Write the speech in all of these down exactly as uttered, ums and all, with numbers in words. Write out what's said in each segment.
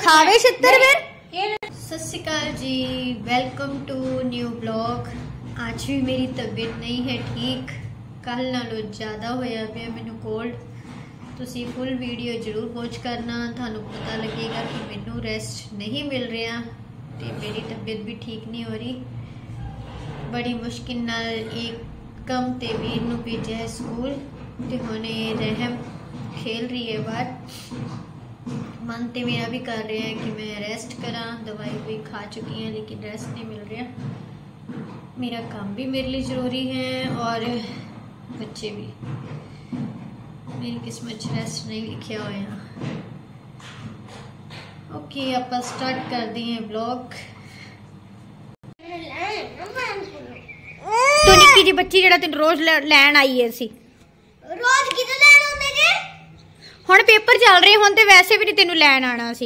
खावे छित्तर फिर। Sat Shri Akal ji, welcome to new blog. आज भी मेरी तबीयत नहीं है ठीक, कल नालों ज़्यादा होया पिया मैनू कोल्ड। तुसी फुल वीडियो जरूर वॉच करना, थानू पता लगेगा कि मैनू रेस्ट नहीं मिल रहा ते मेरी तबीयत भी ठीक नहीं हो रही। बड़ी मुश्किल नाल एक कम ते वीर नू भेजा है स्कूल ते हुणे रहम खेल रही है बाहर। मन तो मेरा भी कर रहा है कि मैं रेस्ट करा, दवाई भी खा चुकी हैं लेकिन रेस्ट नहीं मिल रहा। मेरा काम भी मेरे लिए ज़रूरी है और बच्चे भी। मेरी किस्मत रेस्ट नहीं लिखा हुआ। ओके आप स्टार्ट कर दिए ब्लॉग। तो निक्की जी बच्ची जरा तेन रोज लैन आई है सी रोज किते लैन आउंदे जे हुण पेपर चल रहे हुण ते वैसे भी नहीं तेनू लैन आना सी।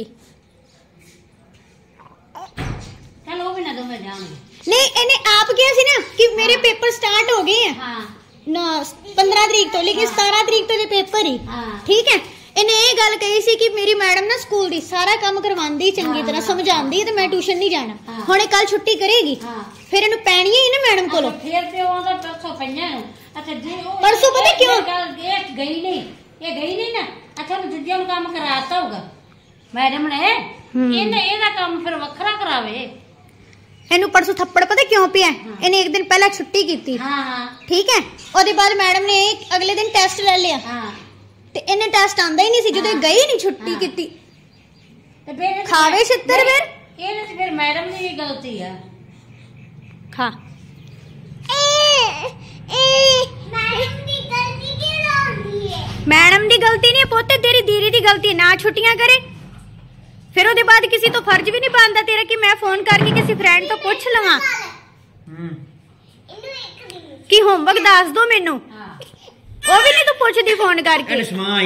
चलो भी ना दो मैं जाऊंगी। नहीं इन्हें आप किया सी ना कि हाँ। मेरे पेपर स्टार्ट हो गए हैं हाँ। ना पंद्रह तरीक तो लेकिन सतारह हाँ। तरीक तो ये पेपर ही हाँ। ठीक है। इन्हें ये गल कही सी कि मेरी मैडम ना स्कूल दी सारा काम करवांदी चंगी हाँ। तरह समझांदी ते मैं ट्यूशन नहीं जाना हाँ। हुणे कल छुट्टी करेगी हाँ। फिर इन्हू पैनी ही ना मैडम कोलों। फिर पे ओंदा परसों पईयां अच्छा जी परसों पता क्यों गई नहीं ये गई नहीं ना। अच्छा दूजिया नु काम कराता होगा मैडम ने इन्हें एदा काम फिर वखरा करावे। इन्हू परसों थप्पड़ पता क्यों पिया हाँ। इन्हें एक दिन पहले छुट्टी की थी हाँ। ठीक है। ओदे बाद मैडम ने अगले दिन टेस्ट ले लिया हाँ। ते इन्हें टेस्ट आंदा ही नहीं सी जो हाँ। गई नहीं छुट्टी हाँ। की थी ते फिर खावे छित्तर फिर ये फिर मैडम की भी गलती है खा मैडम दी गलती नहीं पोते तेरी दीदी दी गलती है। ना छुट्टियां करे फिर ओदे बाद किसी तो फर्ज भी नहीं बनता तेरा कि मैं फोन करके किसी फ्रेंड तो पूछ लवा कि होमवर्क दस दो मेनू वो भी नहीं तो पूछती फोन करके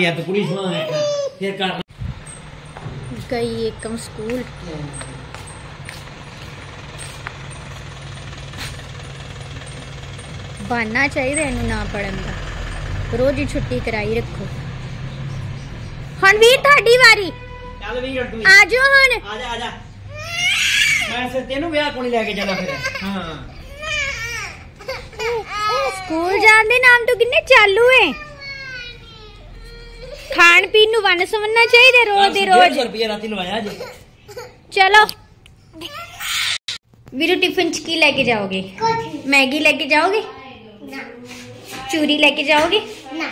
गई एकम स्कूल। बनना चाहिए इनू ना पढ़न का, रोज ही छुट्टी कराई रखो। हुण वीर तुहाडी वारी आ जाओ हुण आजा आजा मैं से तेनू ब्याह कोनी लेके जाना फिर हां। स्कूल जान दे नाम तो किन्ने चालू है। खान पीन नु वन समझना चाहिए रोज दे रोज। सौ रुपया राती लवाया जी। चलो वीरू टिफिन च की लेके जाओगे? मैगी लेके जाओगे ना। चूरी लेके जाओगे ना।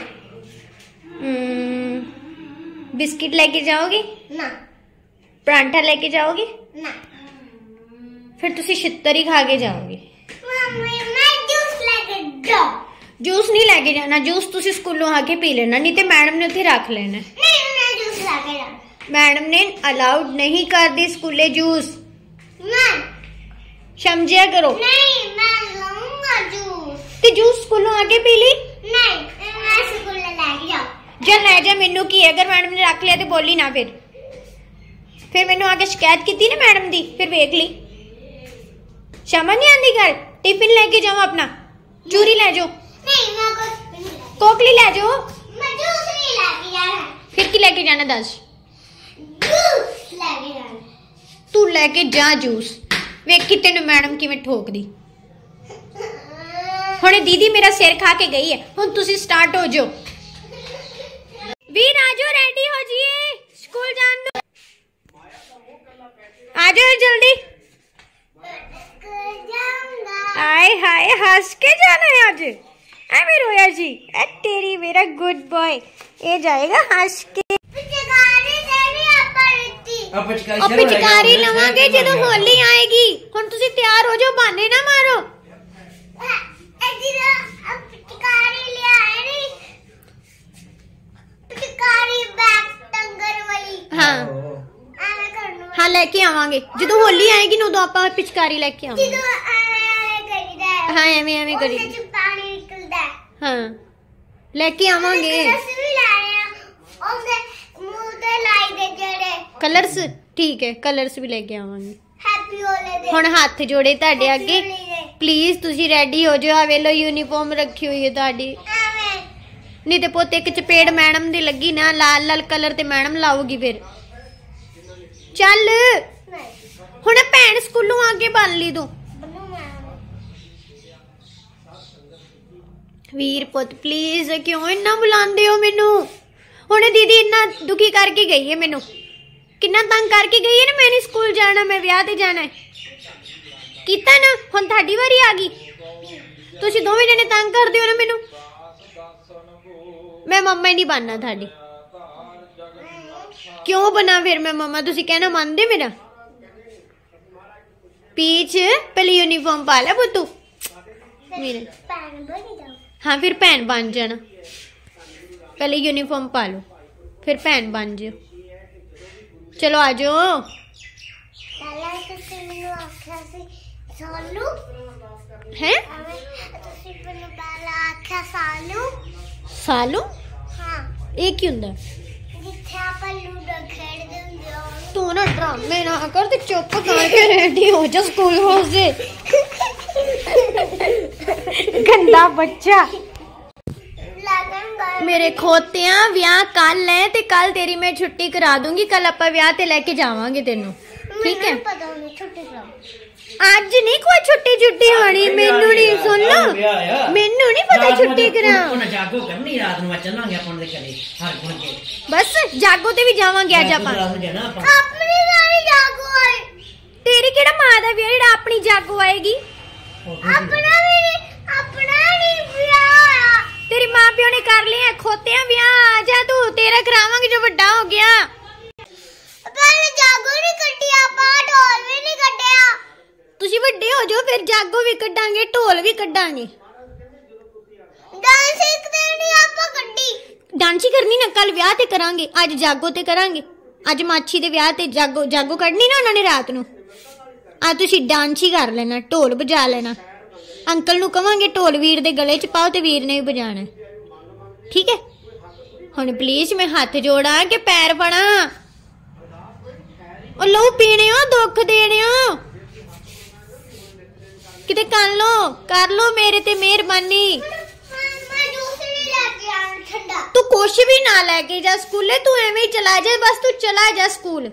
बिस्किट लेके जाओगे ना। परांठा लेके जाओगे ना। फिर तुसी छित्तर ही खा के जाओगे। मैं जूस लेके जाओ। जूस नहीं लेके जाना, जूस तुसी स्कूलों आके पी लेना नहीं तो मैडम ने उथे रख लेना। नहीं मैं जूस लेके जाना। मैडम ने अलाउड नहीं कर दी स्कूले जूस। मैं समझिया करो। नहीं मैं लाऊंगा जूस। ते जूस स्कूलों आके पी ली? नहीं मैं स्कूल लेके जाओ। जा ले जा मेनू की अगर मैडम ने रख लिया तो बोली ना फिर फिर मैनू आके शिकायत की थी ना मैडम दी फिर वेख ली। समझ नहीं आती गल। टिफिन लेके जाओ अपना, चूरी ले जाओ। नहीं मैं कुछ कोकली ले जाओ। मैं जूस नहीं लेके जाना। फिर की लेके जाना दस? जूस लेके जाना। तू लेके जा जूस। वेखी तेनू मैडम किवें ठोक दी। हुणे दीदी मेरा सिर खा के गई है, हुण तुसी स्टार्ट हो जाओ। वीर आ जाओ, रेडी हो जिए स्कूल जान दो। आ जाओ जल्दी। आए हाय हंस के जाना है आज। ऐ मेरे रोया जी ए तेरी मेरा गुड बॉय ये जाएगा हंस के। अब पिचकारी लवांगे जदों होली आएगी। हुण तुसी तैयार हो जाओ, बहाने ना मारो। हाँ हाँ लेके आवांगे जदों होली आएगी ना उदों आपां पिचकारी लेके आवांगे। हाँ एवें एवें करी हाँ लेके आवांगे। कलर्स ठीक है, कलर्स भी लेके आवांगे। हुण हाथ जोड़े तुहाडे अगे प्लीज तुसी रेडी हो जाओ। आ वेलो यूनीफॉर्म रखी हुई है तुहाडी। नहीं तो पुत एक चपेड़ मैडम दी लगी ना लाल लाल कलर ते मैडम लाऊगी फिर। चल हुणे भैन स्कूलों आके बन ली तू। वीर पुत प्लीज क्यों इन्ना बुलांदे हो मैनू? हुणे दीदी इन्ना दुखी करके गई है मैनू, किन्ना तंग करके गई है ना। मैं नहीं स्कूल जाना, मैं ब्याह ते जाना है कीता ना। हुण तुहाडी वारी आ गई, तुसीं दोवें जने तंग करदे हो ना मैनू। मैं मम्मा ही नहीं बनना थाडी। क्यों बना फिर मैं मम्मा? तुसीं कहना मनदे मेरा? पीछ पहले यूनिफॉर्म पा ला पुत्तू मेरे। हाँ फिर भैन बन जाना, पहले यूनिफॉर्म पा लो फिर भैन बन जाओ। चलो आ जाओ। है सालू ये की हुंदा? तू ना ड्रामे ना कर ते चुप करके रेडी हो जा स्कूल से। गंदा बच्चा। मेरे खोतिया ब्याह कल है ते कल तेरी मैं छुट्टी करा दूंगी। कल आपां ब्याह ते लेके जावांगे तेनू, ठीक है? आज नहीं कोई छुट्टी छुट्टी होनी। मेनू नहीं सुन लो, मेनू नहीं पता छुट्टी करा। जागो करनी रात नु चलांगे अपन दे घरे हर गुण के। बस जागो ते भी जावांगे आज आपां। अपनी सारी जागो आए। तेरी केड़ा मां दा ब्याह जेड़ा अपनी जागो आएगी? अपना भी अपना नहीं ब्याह तेरी मां प्यो ने कर लिया। खोतिया ब्याह आ जा तू, तेरा करावांगे जो बड़ा हो गया। पहले जागो नहीं कट्टी आपां, ढोल भी नहीं कट्टिया। तुसी बड़े हो जाओ फिर जागो भी कड्डांगे ढोल भी कड्डांगे। डांस करनी आपां कड्डी। डांस ही करनी ना, कल ब्याह ते करांगे, आज जागो ते करांगे। आज माछी दे ब्याह ते जागो जागो कड्डनी ना उन्होंने रात नू। आ तुसी डांस ही कर लेना, ढोल बजा लेना। अंकल नू कवांगे ढोल वीर दे गले च पाओ ते वीर ने भी बजाना, ठीक है? हुण प्लीज मैं हाथ जोड़ा के पैर पड़ा। ओ लो पीने हो, दुख देने हो, किते कर लो कर लो मेरे ते मेहरबानी। तू कुछ भी ना लेके जा स्कूले, तू एवें ही चला जा, बस तू चला जा स्कूल।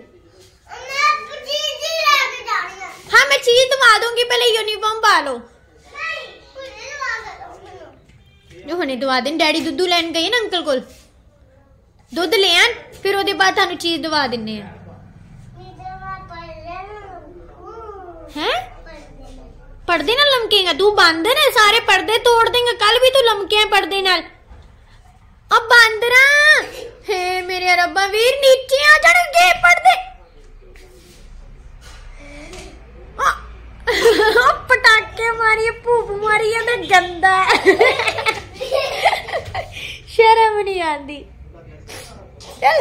हाँ मैं चीज दवा दूंगी, पहले यूनिफॉर्म पा लो। जो हुणे दवा देन। डैडी दुद्धू लैन गए ना अंकल कोल, दुध ले आन, फिर ओदे बाद थानू चीज दवा दिन्ने हैं। हैं पर्दे नाल लमकेगा तू? बांदर है, सारे पर्दे तोड़ देंगे। कल भी तू लमके है पर्दे नाल। अब बांदरा है मेरे रब्बा वीर, नीचे आ जाएंगे पर्दे। पटाखे मारिए, भूप मारिए तो गंदा। शर्म नहीं आती। चल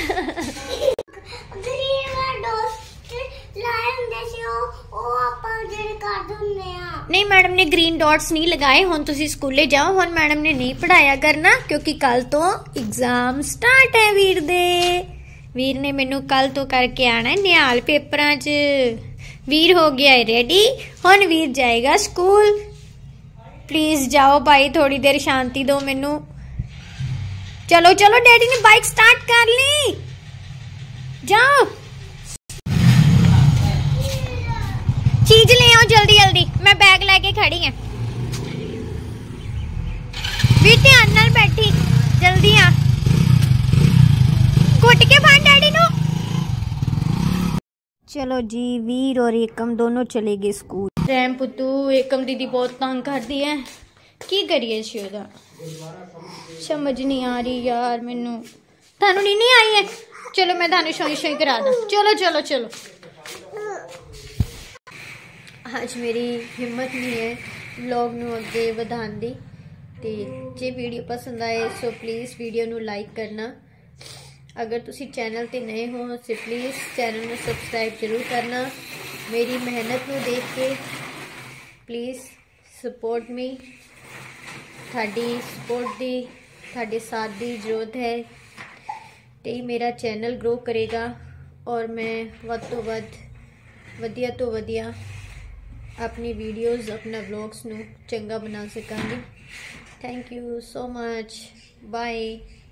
नहीं मैडम ने ग्रीन डॉट्स नहीं लगाए। हुण तुसी स्कूले जाओ, हुण मैडम ने नहीं पढ़ाया करना क्योंकि कल तो एग्जाम स्टार्ट है वीर दे। वीर ने मैनू कल तो करके आना है निहाल पेपरां च। वीर हो गया है रेडी, हुण वीर जाएगा स्कूल। प्लीज जाओ भाई, थोड़ी देर शांति दो मैनू। चलो चलो डैडी ने बाइक स्टार्ट कर ली, जाओ। चीज ले आओ जल्दी जल्दी, मैं बैग लेके खड़ी है। भी ध्यान नाल बैठी, जल्दी आ। कुट के फड़ डैडी नू। चलो जी, वीर और एकम दोनों चले गए स्कूल। रैम पुत्तू, एकम दीदी बहुत तंग कर दी है, की करिए शिवदा? समझ नहीं आ रही यार मैनू। थानू नहीं, नहीं आई है? चलो मैं थानू शोई शोई करा दा। चलो चलो चलो। आज मेरी हिम्मत नहीं है व्लॉग नू अगे वधान दी। ते जे वीडियो पसंद आए सो प्लीज़ वीडियो नू लाइक करना। अगर तुसी चैनल ते नए हो तो प्लीज़ चैनल में सबसक्राइब जरूर करना। मेरी मेहनत नू देख के प्लीज़ सपोर्ट मी। थाडी सपोर्ट दी, थाडे साथ दी जरूरत है, ते मेरा चैनल ग्रो करेगा और मैं वध तो वध वधिया तो वधिया अपनी वीडियोज़, अपना व्लॉग्स नू चंगा बना सकांगी। Thank you so much, bye.